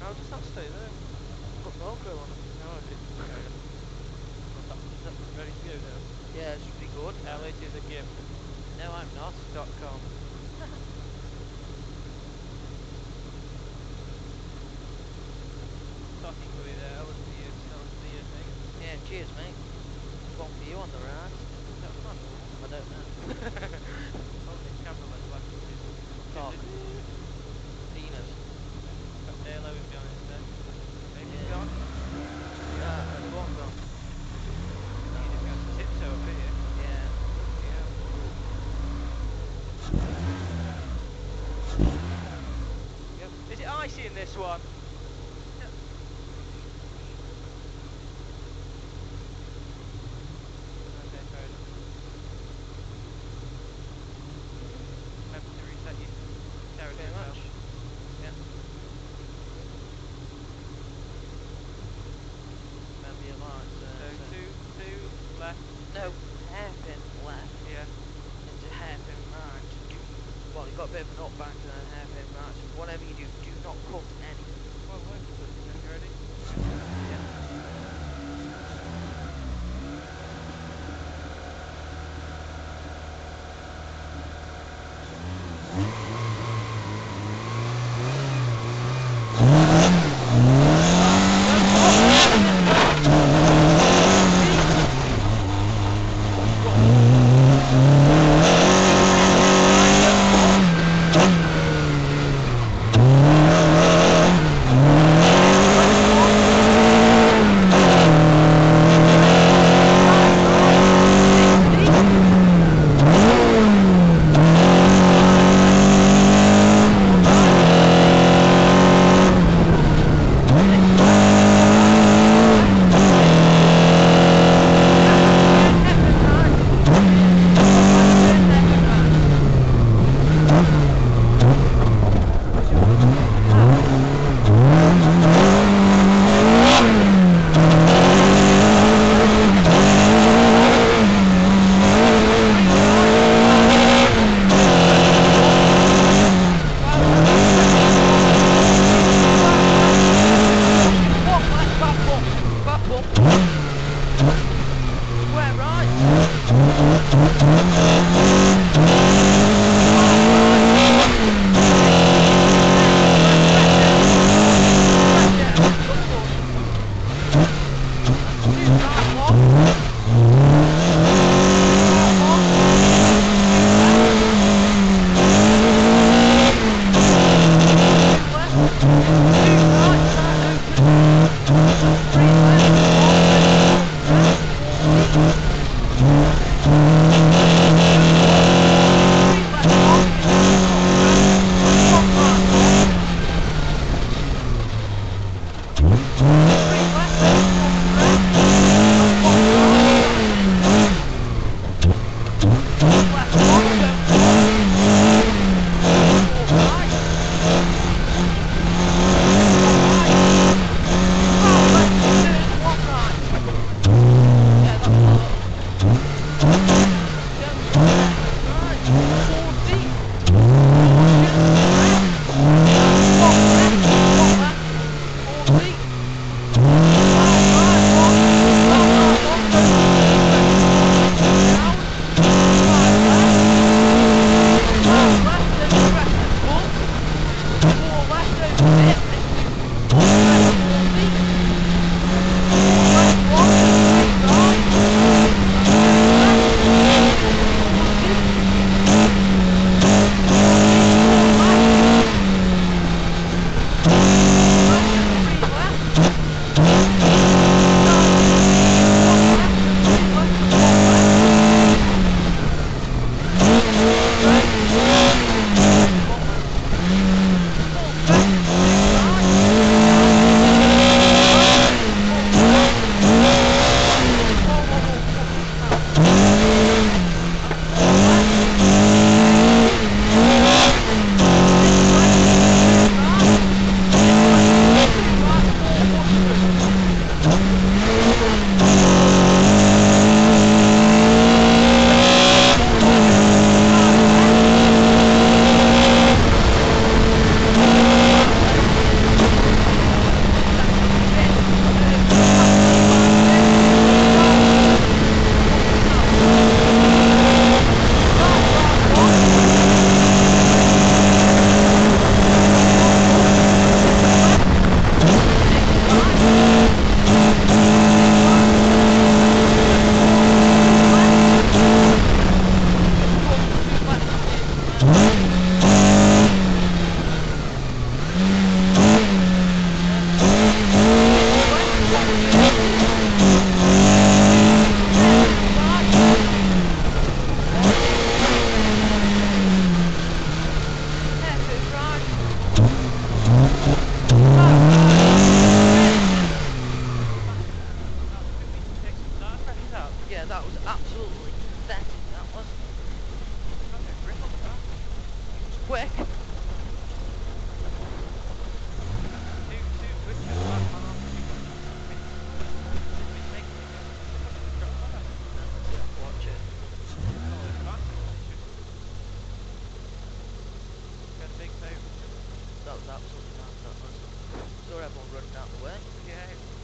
How does that stay there? Put Velcro on it. No, I didn't. Is that ready to go now? Yeah, it should be good now. Elliot is a gimp. No, I'm not. .com. Talking with Elliot for you, start the year, mate. Yeah, cheers, mate. One for you on the right. Is that fun? I don't know. Oh, the camera lens like it is. Cock. Penis. Got Dale Owen behind us there. Maybe he's Yeah. gone. The one gone. You just got to tiptoe up here. Yeah. Yep. Is it icy in this one? Okay, fair enough. Remember to reset your character Very as well. much. Yeah. Remember your lines. So two left. No, hairpin left Yeah. into hairpin right. Well, you've got a bit of an up bank and then hairpin right. So whatever you do, do not cut anything. Well, wait. You ready? saw everyone running out the way. Yeah,